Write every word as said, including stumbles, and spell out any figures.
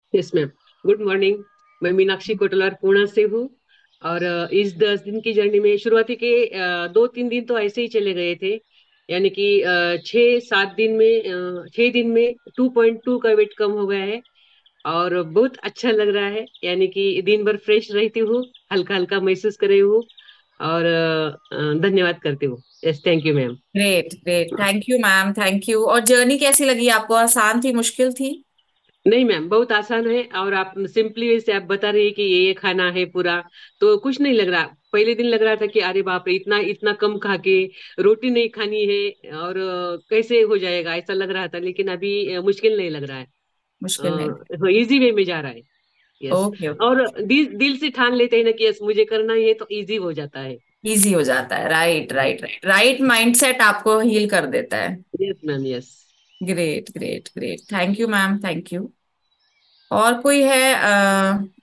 Yes ma'am. Good morning. मैं मीनाक्षी कोटलार पुणे से हूँ। और अ, इस दस दिन की जर्नी में शुरुआती के अ, दो तीन दिन तो ऐसे ही चले गए थे। यानी कि अ, छः सात दिन में अ, छः दिन में टू पॉइंट टू का वेट कम हो गया है। और बहुत अच्छा लग रहा है, यानी कि दिन भर फ्रेश रहती हूँ, हल्का हल्का महसूस कर रही हूँ। और अ, अ, धन्यवाद करती हूँ। Yes, thank you ma'am. Great great, thank you ma'am, thank you. और जर्नी कैसी लगी आपको? आसान थी, मुश्किल थी? नहीं मैम, बहुत आसान है। और आप सिंपली वैसे आप बता रही है कि ये ये खाना है पूरा, तो कुछ नहीं लग रहा। पहले दिन लग रहा था कि अरे बाप रे, इतना इतना कम खा के रोटी नहीं खानी है और अ, कैसे हो जाएगा, ऐसा लग रहा था। लेकिन अभी अ, मुश्किल नहीं लग रहा मुश्किल नहीं? है, इजी वे में जा रहा है। यस। Okay okay. और दिल दिल से ठान लेते हैं ना कि यस मुझे करना ही है, तो इजी हो जाता है। इजी हो जाता है, right right right right. Mindset आपको हील कर देता है। Yes ma'am, yes. Great great great, thank you ma'am, thank you. और कोई है